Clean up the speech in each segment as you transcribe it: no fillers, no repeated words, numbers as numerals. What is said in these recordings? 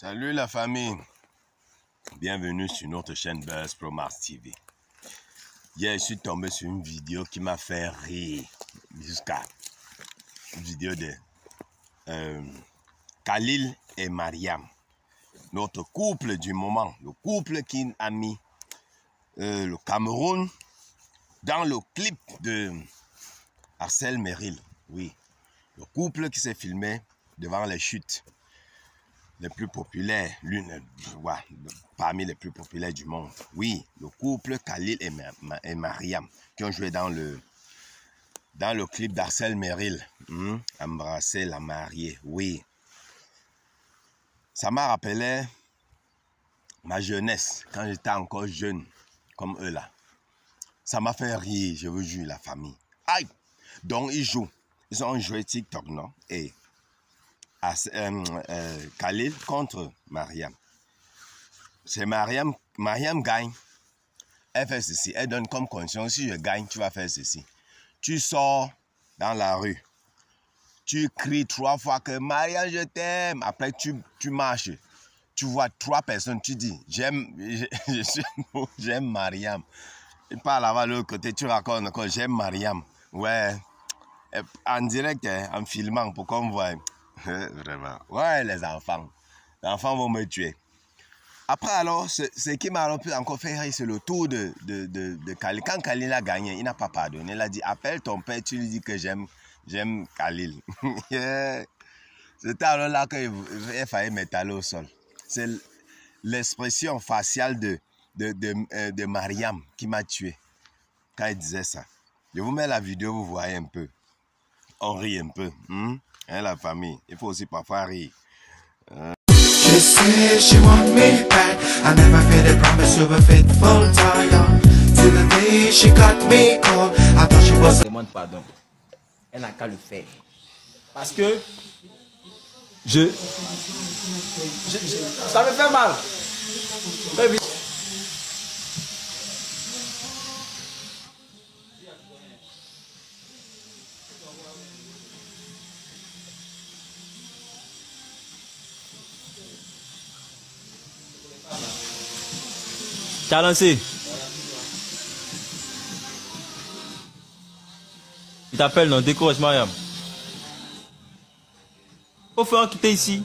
Salut la famille, bienvenue sur notre chaîne Buzz Pro Mars TV. Hier, je suis tombé sur une vidéo qui m'a fait rire jusqu'à une vidéo de Khalil et Mariam, notre couple du moment, le couple qui a mis le Cameroun dans le clip de Arcel Merrill. Oui, le couple qui s'est filmé devant les chutes les plus populaires, parmi les plus populaires du monde. Oui, le couple Khalil et Mariam qui ont joué dans le clip d'Arcel Merrill. Embrasser la mariée, oui. Ça m'a rappelé ma jeunesse, quand j'étais encore jeune, comme eux là. Ça m'a fait rire, je vous jure, la famille. Aïe! Donc ils jouent. Ils ont joué TikTok, non? Et Khalil contre Mariam. C'est Mariam gagne. Elle fait ceci. Elle donne comme condition, si je gagne, tu vas faire ceci. Tu sors dans la rue. Tu cries 3 fois que Mariam, je t'aime. Après, tu marches. Tu vois 3 personnes. Tu dis, j'aime Mariam. Et par là-bas, de l'autre côté, tu racontes encore, j'aime Mariam. Ouais. En direct, en filmant, pour qu'on voit. Vraiment. Ouais, les enfants. Les enfants vont me tuer. Après, alors, ce qui m'a encore fait rire, c'est le tour de Khalil. Quand Khalil a gagné, il n'a pas pardonné. Il a dit, appelle ton père, tu lui dis que j'aime Khalil. C'était alors là qu'il fallait m'étaler au sol. C'est l'expression faciale de Mariam qui m'a tué quand il disait ça. Je vous mets la vidéo, vous voyez un peu. On rit un peu. Hein, la famille, il faut aussi parfois rire. She said she want me back. I never feel the promise of a faithful tire. Till the day she got me cold. I thought she was. Demande pardon. Elle n'a qu'à le faire. Parce que ça me fait mal. Très vite. T'as lancé. Il t'appelle, non? Décroche, Mariam. Faut faire quitter ici.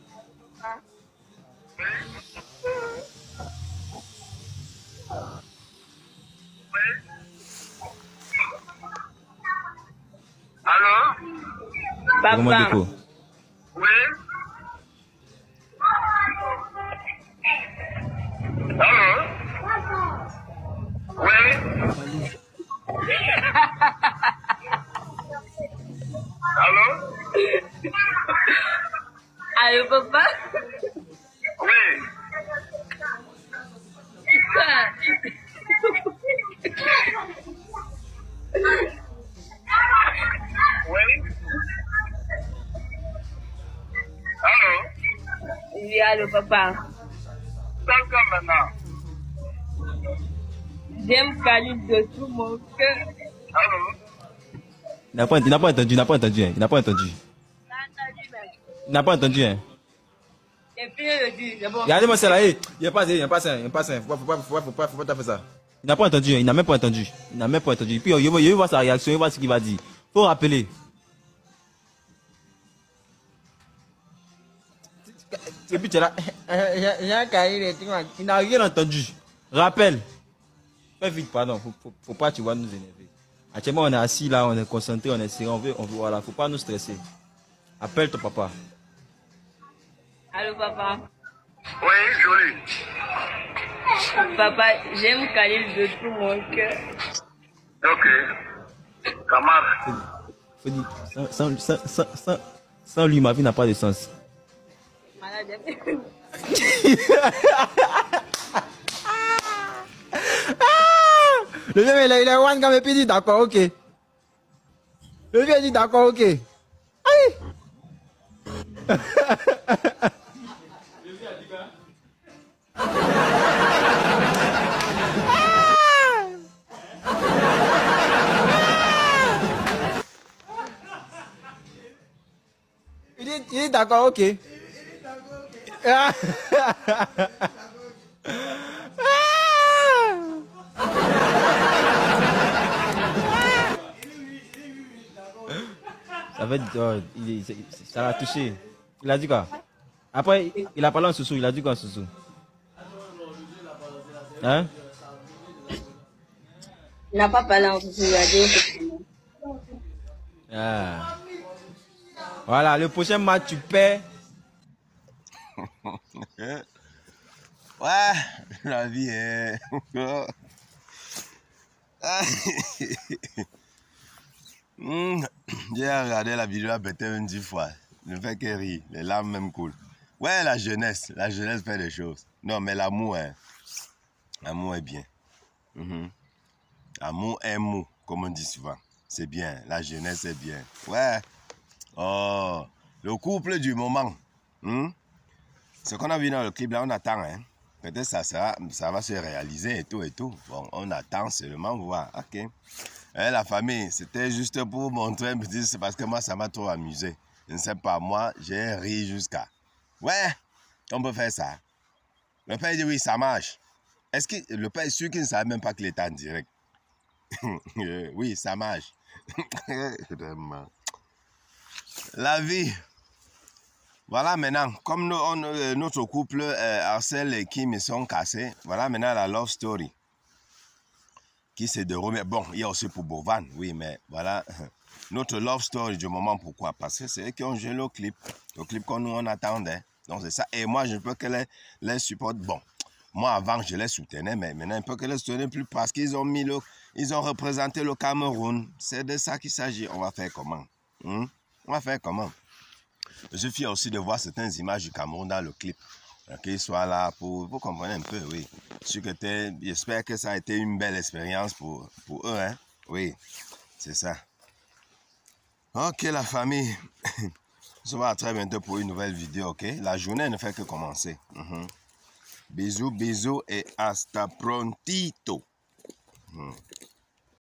Allô? Papa. Oui? Allô? Oui? Allô? Allô, papa? Oui? Oui? Allô? Oui, allô, papa. Parle comme maintenant. J'aime Khalil de tout mon cœur. Allô? Il n'a pas entendu, il n'a pas entendu, hein. Il n'a pas entendu. Il n'a pas entendu, hein. Et puis, il dit, c'est bon. Regardez-moi ça là, il n'y a pas ça. Faut pas faire ça. Il n'a pas entendu, hein. Il n'a même pas entendu. Il n'a même pas entendu. Puis, il veut voir sa réaction, il veut voir ce qu'il va dire. Faut rappeler. Et puis, tu es là. Il n'a rien entendu. Rappelle. Fais vite, pardon. Faut pas, tu vois, nous énerver. Actuellement, on est assis là, on est concentré, on est serré, on veut, voilà. Faut pas nous stresser. Appelle ton papa. Allô, papa. Oui, joli. Papa, j'aime Khalil de tout mon cœur. Ok. Ça marche. Faut dire, sans lui, ma vie n'a pas de sens. Malade. Le vieux, il est one quand même, puis il dit d'accord, ok. Le vieux dit d'accord, ok. Aïe. Il dit d'accord, ok. Ah. Ça va être, ça l'a touché. Il a dit quoi? Après, il a parlé en sous-sous. Il a dit quoi en sous-sous? Hein? Il n'a pas parlé en sous-sous, il a dit. Ah. Voilà, le prochain match, tu perds. Ouais, la vie est... J'ai regardé la vidéo à peut-être 10 fois. Ne fait que rire, les larmes même coulent. Ouais, la jeunesse fait des choses. Non, mais l'amour, hein. L'amour est bien. Amour est mou, comme on dit souvent. C'est bien, la jeunesse est bien. Ouais. Oh, le couple du moment. Ce qu'on a vu dans le clip là, on attend. Hein. Peut-être ça va se réaliser et tout et tout. Bon, on attend seulement voir. Ok. Et la famille, c'était juste pour montrer un petit... C'est parce que moi, ça m'a trop amusé. Je ne sais pas, moi, j'ai ri jusqu'à... Ouais, on peut faire ça. Le père dit oui, ça marche. Est-ce que le père est sûr qu'il ne savait même pas qu'il était en direct? Oui, ça marche. La vie. Voilà maintenant, comme notre couple Arcel et Kim sont cassés, voilà maintenant la love story qui se déroule. Bon, il y a aussi pour Bovan, oui, mais voilà notre love story du moment. Pourquoi? Parce que c'est eux qui ont joué le clip qu'on nous on attendait. Donc c'est ça. Et moi, je peux que les supporter. Bon, moi avant, je les soutenais, mais maintenant, je peux que les soutenir plus parce qu'ils ont ils ont représenté le Cameroun. C'est de ça qu'il s'agit. On va faire comment? On va faire comment? Je suis fier aussi de voir certaines images du Cameroun dans le clip. Qu'ils soient là pour comprendre un peu, oui. J'espère que ça a été une belle expérience pour eux, hein. Oui, c'est ça. Ok, la famille. On se voit très bientôt pour une nouvelle vidéo, ok? La journée ne fait que commencer. Bisous, bisous et hasta prontito.